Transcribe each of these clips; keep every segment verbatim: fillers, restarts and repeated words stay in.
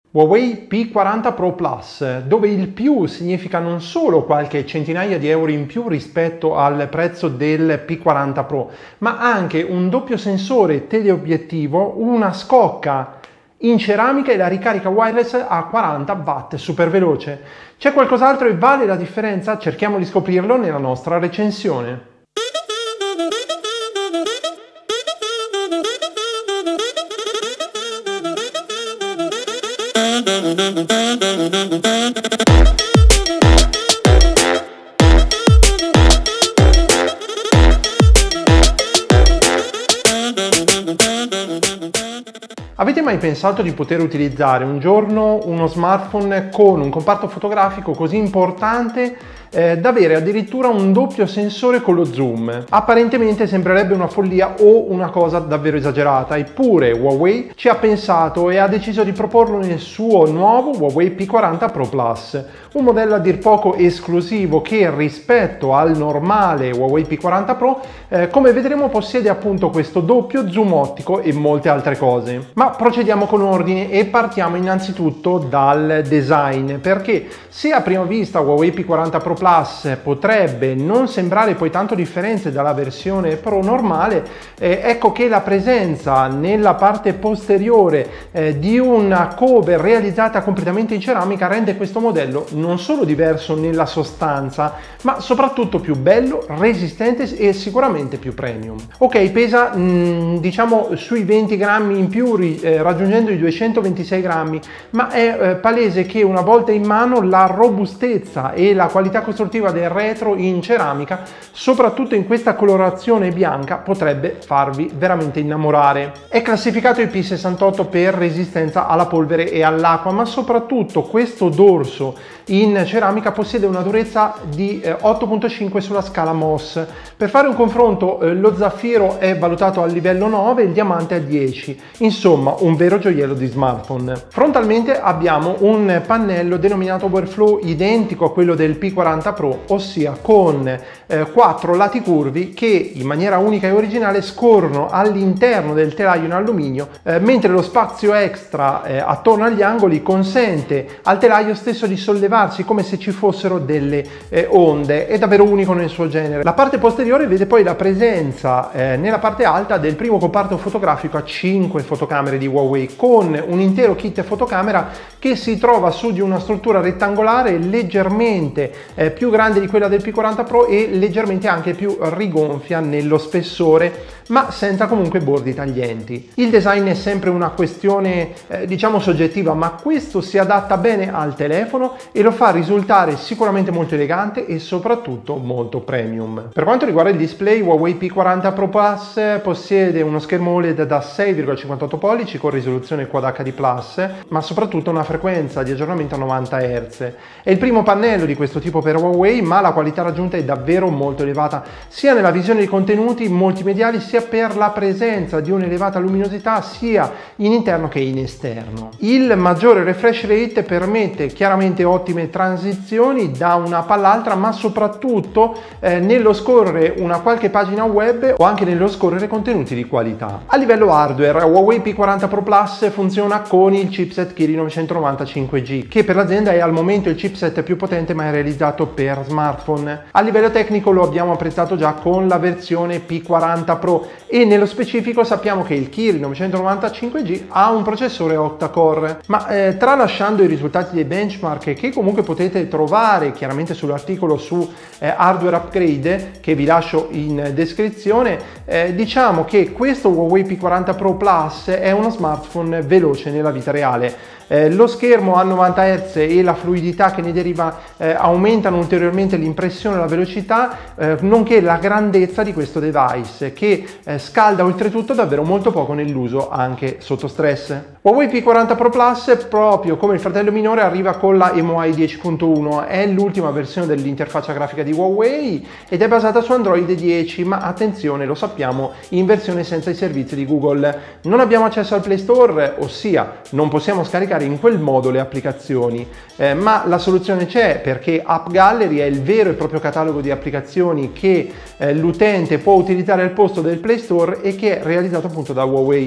Huawei P quaranta Pro Plus, dove il più significa non solo qualche centinaia di euro in più rispetto al prezzo del P quaranta Pro, ma anche un doppio sensore teleobiettivo, una scocca in ceramica e la ricarica wireless a quaranta watt super veloce. C'è qualcos'altro e vale la differenza? Cerchiamo di scoprirlo nella nostra recensione. Avete mai pensato di poter utilizzare un giorno uno smartphone con un comparto fotografico così importante eh, da avere addirittura un doppio sensore con lo zoom? Apparentemente sembrerebbe una follia o una cosa davvero esagerata, eppure Huawei ci ha pensato e ha deciso di proporlo nel suo nuovo Huawei P quaranta Pro Plus, un modello a dir poco esclusivo che rispetto al normale Huawei P quaranta Pro, eh, come vedremo, possiede appunto questo doppio zoom ottico e molte altre cose. Ma procediamo con ordine e partiamo innanzitutto dal design, perché se a prima vista Huawei P quaranta Pro Plus potrebbe non sembrare poi tanto differente dalla versione Pro normale, eh, ecco che la presenza nella parte posteriore eh, di una cover realizzata completamente in ceramica rende questo modello non solo diverso nella sostanza, ma soprattutto più bello, resistente e sicuramente più premium. Ok, pesa mh, diciamo sui venti grammi in più, eh, raggiungendo i duecentoventisei grammi, ma è eh, palese che una volta in mano la robustezza e la qualità costruttiva del retro in ceramica, soprattutto in questa colorazione bianca, potrebbe farvi veramente innamorare. È classificato I P sessantotto per resistenza alla polvere e all'acqua, ma soprattutto questo dorso in ceramica possiede una durezza di eh, otto virgola cinque sulla scala M O S. Per fare un confronto, eh, lo zaffiro è valutato al livello nove e il diamante a dieci, insomma un vero gioiello di smartphone. Frontalmente abbiamo un pannello denominato Overflow identico a quello del P quaranta Pro, ossia con eh, quattro lati curvi che in maniera unica e originale scorrono all'interno del telaio in alluminio, eh, mentre lo spazio extra eh, attorno agli angoli consente al telaio stesso di sollevarsi come se ci fossero delle eh, onde. È davvero unico nel suo genere. La parte posteriore vede poi la presenza eh, nella parte alta del primo comparto fotografico a cinque fotocamere di Huawei, con un intero kit fotocamera che si trova su di una struttura rettangolare leggermente eh, più grande di quella del P quaranta Pro e leggermente anche più rigonfia nello spessore, ma senza comunque bordi taglienti. Il design è sempre una questione eh, diciamo soggettiva, ma questo si adatta bene al telefono e lo fa risultare sicuramente molto elegante e soprattutto molto premium. Per quanto riguarda il display, Huawei P quaranta Pro Plus possiede uno schermo O L E D da sei virgola cinquantotto pollici con risoluzione Quad H D plus, ma soprattutto una frequenza di aggiornamento a novanta hertz. È il primo pannello di questo tipo per Huawei, ma la qualità raggiunta è davvero molto elevata, sia nella visione dei contenuti multimediali, sia per la presenza di un'elevata luminosità sia in interno che in esterno. Il maggiore refresh rate permette chiaramente ottime transizioni da un'app all'altra, ma soprattutto eh, nello scorrere una qualche pagina web o anche nello scorrere contenuti di qualità. A livello hardware, Huawei P quaranta Pro Plus funziona con il chipset Kirin novecentonovanta cinque G, che per l'azienda è al momento il chipset più potente mai realizzato per smartphone. A livello tecnico lo abbiamo apprezzato già con la versione P quaranta Pro e nello specifico sappiamo che il Kirin novecentonovanta cinque G ha un processore octa-core, ma eh, tralasciando i risultati dei benchmark che comunque potete trovare chiaramente sull'articolo su eh, Hardware Upgrade che vi lascio in descrizione, eh, diciamo che questo Huawei P quaranta Pro Plus è uno smartphone veloce nella vita reale. Eh, lo schermo a novanta hertz e la fluidità che ne deriva eh, aumentano ulteriormente l'impressione e la velocità, eh, nonché la grandezza di questo device che eh, scalda oltretutto davvero molto poco nell'uso anche sotto stress. Huawei P quaranta Pro Plus, proprio come il fratello minore, arriva con la M U I dieci punto uno, è l'ultima versione dell'interfaccia grafica di Huawei ed è basata su Android dieci, ma attenzione, lo sappiamo, in versione senza i servizi di Google. Non abbiamo accesso al Play Store, ossia non possiamo scaricare in quel modo le applicazioni, eh, ma la soluzione c'è, perché App Gallery è il vero e proprio catalogo di applicazioni che eh, l'utente può utilizzare al posto del Play Store e che è realizzato appunto da Huawei.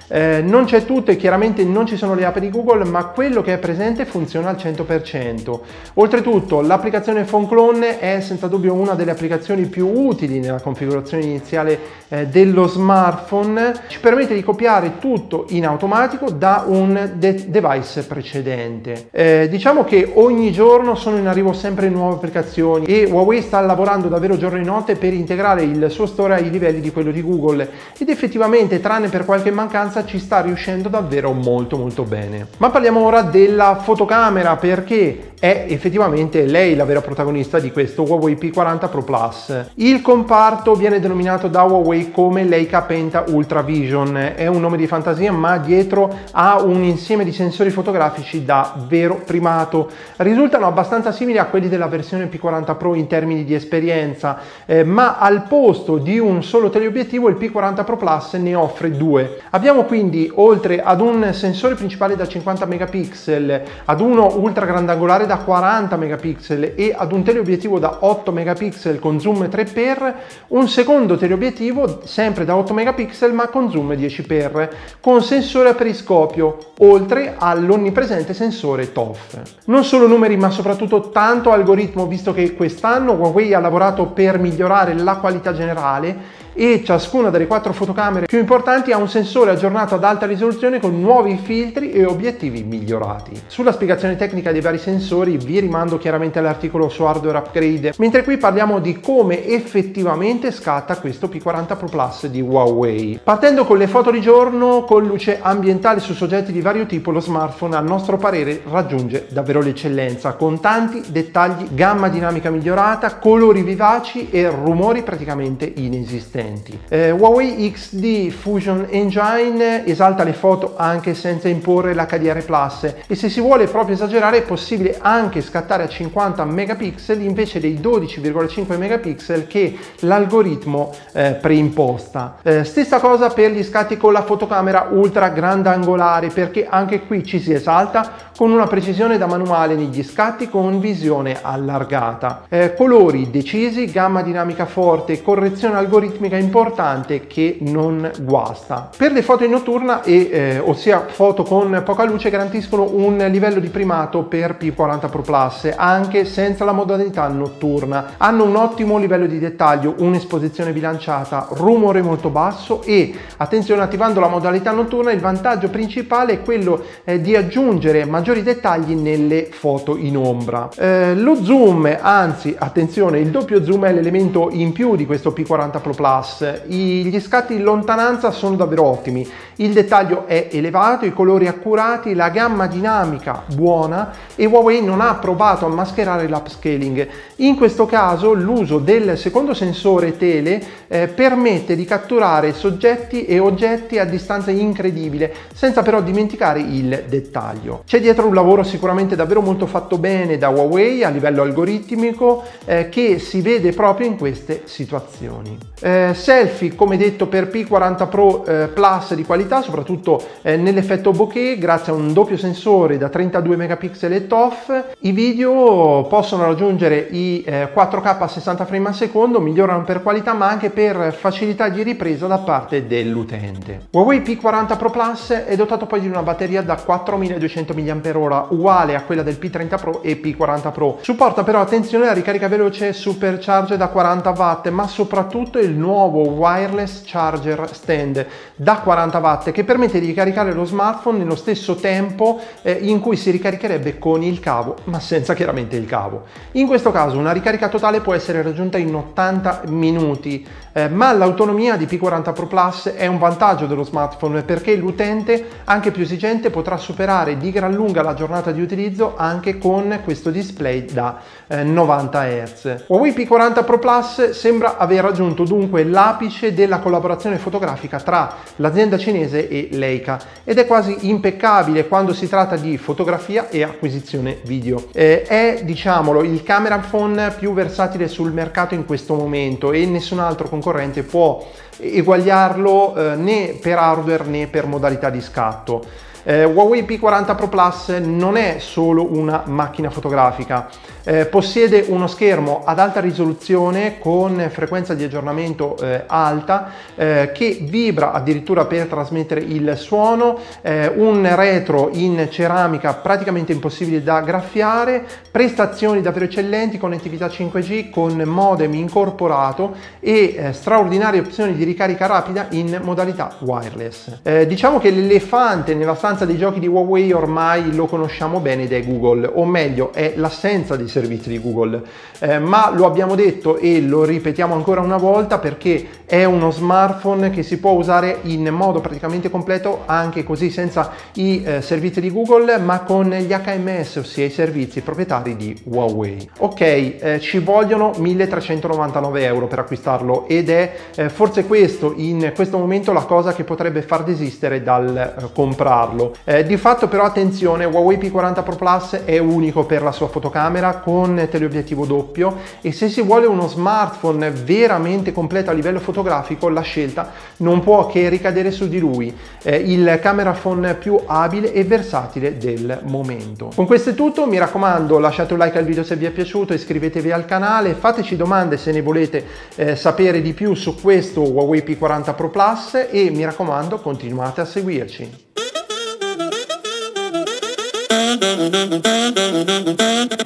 Eh, non c'è tutto e chiaramente non ci sono le app di Google, ma quello che è presente funziona al cento per cento. Oltretutto l'applicazione Phone Clone è senza dubbio una delle applicazioni più utili nella configurazione iniziale eh, dello smartphone. Ci permette di copiare tutto in automatico da un de- device precedente. Eh, diciamo che ogni giorno sono in arrivo sempre nuove applicazioni e Huawei sta lavorando davvero giorno e notte per integrare il suo store ai livelli di quello di Google, ed effettivamente, tranne per qualche mancanza, ci sta riuscendo davvero molto molto bene. Ma parliamo ora della fotocamera, perché è effettivamente lei la vera protagonista di questo Huawei P quaranta Pro Plus. Il comparto viene denominato da Huawei come Leica Penta Ultra Vision, è un nome di fantasia ma dietro ha un insieme di sensori fotografici da vero primato. Risultano abbastanza simili a quelli della versione P quaranta Pro in termini di esperienza, eh, ma al posto di un solo teleobiettivo il P quaranta Pro Plus ne offre due. Abbiamo quindi, oltre ad un sensore principale da cinquanta megapixel, ad uno ultra grandangolare da quaranta megapixel e ad un teleobiettivo da otto megapixel con zoom tre x, un secondo teleobiettivo sempre da otto megapixel ma con zoom dieci x, con sensore a periscopio, oltre all'onnipresente sensore T O F. Non solo numeri ma soprattutto tanto algoritmo, visto che quest'anno Huawei ha lavorato per migliorare la qualità generale e ciascuna delle quattro fotocamere più importanti ha un sensore aggiornato ad alta risoluzione con nuovi filtri e obiettivi migliorati. Sulla spiegazione tecnica dei vari sensori vi rimando chiaramente all'articolo su hardware upgrade, mentre qui parliamo di come effettivamente scatta questo P quaranta Pro Plus di Huawei. Partendo con le foto di giorno con luce ambientale su soggetti di vario tipo, lo smartphone a nostro parere raggiunge davvero l'eccellenza, con tanti dettagli, gamma dinamica migliorata, colori vivaci e rumori praticamente inesistenti. Eh, Huawei X D Fusion Engine esalta le foto anche senza imporre l'H D R plus, e se si vuole proprio esagerare è possibile anche scattare a cinquanta megapixel invece dei dodici virgola cinque megapixel che l'algoritmo eh, preimposta. Eh, stessa cosa per gli scatti con la fotocamera ultra grandangolare, perché anche qui ci si esalta con una precisione da manuale negli scatti con visione allargata. Eh, colori decisi, gamma dinamica forte, correzione algoritmica importante che non guasta. Per le foto in notturna, e, eh, ossia foto con poca luce, garantiscono un livello di primato per P quaranta Pro Plus anche senza la modalità notturna. Hanno un ottimo livello di dettaglio, un'esposizione bilanciata, rumore molto basso e, attenzione, attivando la modalità notturna il vantaggio principale è quello eh, di aggiungere maggiori dettagli nelle foto in ombra. Eh, lo zoom, anzi attenzione, il doppio zoom è l'elemento in più di questo P quaranta Pro Plus. I, gli scatti in lontananza sono davvero ottimi, il dettaglio è elevato, i colori accurati, la gamma dinamica buona, e Huawei non ha provato a mascherare l'upscaling. In questo caso l'uso del secondo sensore tele eh, permette di catturare soggetti e oggetti a distanza incredibile, senza però dimenticare il dettaglio. C'è dietro un lavoro sicuramente davvero molto fatto bene da Huawei a livello algoritmico eh, che si vede proprio in queste situazioni. Eh, selfie, come detto, per P quaranta Pro eh, Plus di qualità, soprattutto eh, nell'effetto bokeh, grazie a un doppio sensore da trentadue megapixel e T O F. I video possono raggiungere i eh, quattro K a sessanta frame al secondo, migliorano per qualità ma anche per facilità di ripresa da parte dell'utente. Huawei P quaranta Pro Plus è dotato poi di una batteria da quattromiladuecento milliamperi orari, uguale a quella del P trenta Pro e P quaranta Pro. Supporta però, attenzione, la ricarica veloce Supercharge da quaranta watt, ma soprattutto il nuovo wireless charger stand da quaranta watt che permette di caricare lo smartphone nello stesso tempo eh, in cui si ricaricherebbe con il cavo, ma senza chiaramente il cavo. In questo caso una ricarica totale può essere raggiunta in ottanta minuti, eh, ma l'autonomia di P quaranta Pro Plus è un vantaggio dello smartphone, perché l'utente anche più esigente potrà superare di gran lunga la giornata di utilizzo anche con questo display da eh, novanta hertz. Huawei P quaranta Pro Plus sembra aver raggiunto dunque l'apice della collaborazione fotografica tra l'azienda cinese e Leica, ed è quasi impeccabile quando si tratta di fotografia e acquisizione video. Eh, è, diciamolo, il camera phone più versatile sul mercato in questo momento e nessun altro concorrente può eguagliarlo eh, né per hardware né per modalità di scatto. Eh, Huawei P quaranta Pro Plus non è solo una macchina fotografica, eh, possiede uno schermo ad alta risoluzione con frequenza di aggiornamento eh, alta, eh, che vibra addirittura per trasmettere il suono, eh, un retro in ceramica praticamente impossibile da graffiare, prestazioni davvero eccellenti, connettività cinque G con modem incorporato e eh, straordinarie opzioni di ricarica rapida in modalità wireless. Eh, diciamo che l'elefante nella stanza dei giochi di Huawei ormai lo conosciamo bene ed è Google, o meglio è l'assenza dei servizi di Google, eh, ma lo abbiamo detto e lo ripetiamo ancora una volta perché è uno smartphone che si può usare in modo praticamente completo anche così senza i eh, servizi di Google, ma con gli H M S, ossia i servizi proprietari di Huawei. Ok, eh, ci vogliono milletrecentonovantanove euro per acquistarlo ed è eh, forse questo in questo momento la cosa che potrebbe far desistere dal eh, comprarlo. Eh, di fatto però attenzione, Huawei P quaranta Pro Plus è unico per la sua fotocamera con teleobiettivo doppio e se si vuole uno smartphone veramente completo a livello fotografico la scelta non può che ricadere su di lui, eh, il camera phone più abile e versatile del momento. Con questo è tutto, mi raccomando lasciate un like al video se vi è piaciuto, iscrivetevi al canale, fateci domande se ne volete eh, sapere di più su questo Huawei P quaranta Pro Plus e mi raccomando continuate a seguirci.